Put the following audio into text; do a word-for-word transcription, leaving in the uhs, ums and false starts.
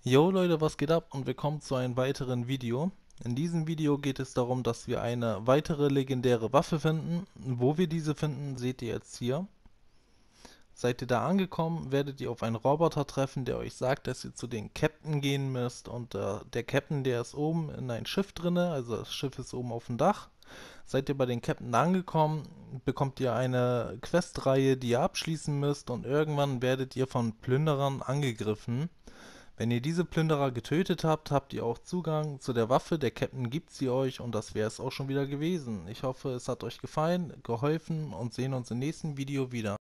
Yo Leute, was geht ab und willkommen zu einem weiteren Video. In diesem Video geht es darum, dass wir eine weitere legendäre Waffe finden. Wo wir diese finden, seht ihr jetzt hier. Seid ihr da angekommen, werdet ihr auf einen Roboter treffen, der euch sagt, dass ihr zu den Captain gehen müsst. Und äh, der Captain, der ist oben in ein Schiff drinne, also das Schiff ist oben auf dem Dach. Seid ihr bei den Captain angekommen, bekommt ihr eine Questreihe, die ihr abschließen müsst, und irgendwann werdet ihr von Plünderern angegriffen. Wenn ihr diese Plünderer getötet habt, habt ihr auch Zugang zu der Waffe. Der Captain gibt sie euch und das wäre es auch schon wieder gewesen. Ich hoffe, es hat euch gefallen, geholfen und sehen uns im nächsten Video wieder.